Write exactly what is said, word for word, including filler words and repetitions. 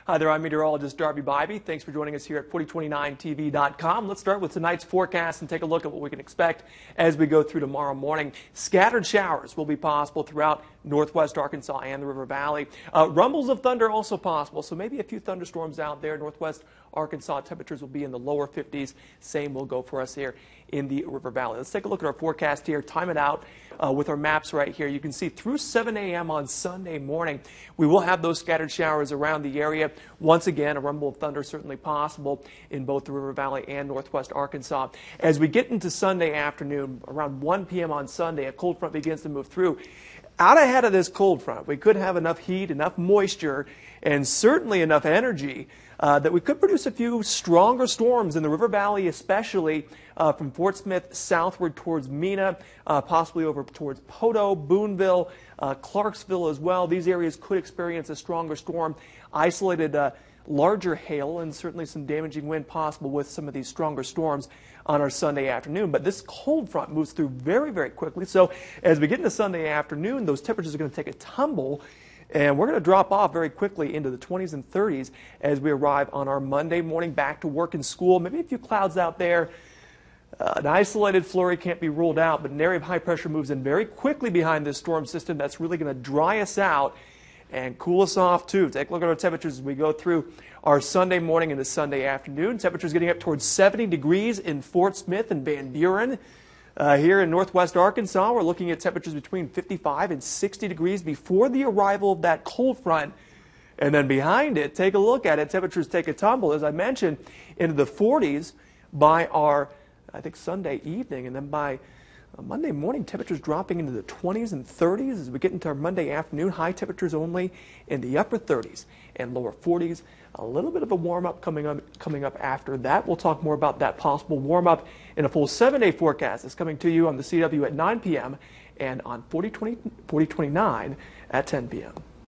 Hi there, I'm meteorologist Darby Bybee. Thanks for joining us here at forty twenty-nine T V dot com. Let's start with tonight's forecast and take a look at what we can expect as we go through tomorrow morning. Scattered showers will be possible throughout northwest Arkansas and the River Valley. Uh, rumbles of thunder also possible, so maybe a few thunderstorms out there. Northwest Arkansas temperatures will be in the lower fifties. Same will go for us here in the River Valley. Let's take a look at our forecast here, time it out uh, with our maps right here. You can see through seven A M on Sunday morning, we will have those scattered showers around the area. Once again, a rumble of thunder certainly possible in both the River Valley and northwest Arkansas. As we get into Sunday afternoon, around one P M on Sunday, a cold front begins to move through. Out ahead of this cold front, we could have enough heat, enough moisture, and certainly enough energy uh, that we could produce a few stronger storms in the River Valley, especially uh, from Fort Smith southward towards Mena, uh, possibly over towards Poto, Boonville, uh, Clarksville as well. These areas could experience a stronger storm, isolated uh, larger hail, and certainly some damaging wind possible with some of these stronger storms on our Sunday afternoon. But this cold front moves through very, very quickly. So as we get into Sunday afternoon, those temperatures are going to take a tumble, and we're going to drop off very quickly into the twenties and thirties as we arrive on our Monday morning back to work and school. Maybe a few clouds out there. Uh, an isolated flurry can't be ruled out, but an area of high pressure moves in very quickly behind this storm system. That's really going to dry us out and cool us off too. Take a look at our temperatures as we go through our Sunday morning into Sunday afternoon. Temperatures getting up towards seventy degrees in Fort Smith and Van Buren. Uh, here in northwest Arkansas, we're looking at temperatures between fifty-five and sixty degrees before the arrival of that cold front. And then behind it, take a look at it. Temperatures take a tumble, as I mentioned, into the forties by our, I think, Sunday evening. And then by Uh, Monday morning, temperatures dropping into the twenties and thirties as we get into our Monday afternoon. High temperatures only in the upper thirties and lower forties. A little bit of a warm-up coming up, coming up after that. We'll talk more about that possible warm-up in a full seven-day forecast that's coming to you on the C W at nine P M and on forty twenty, forty twenty-nine at ten P M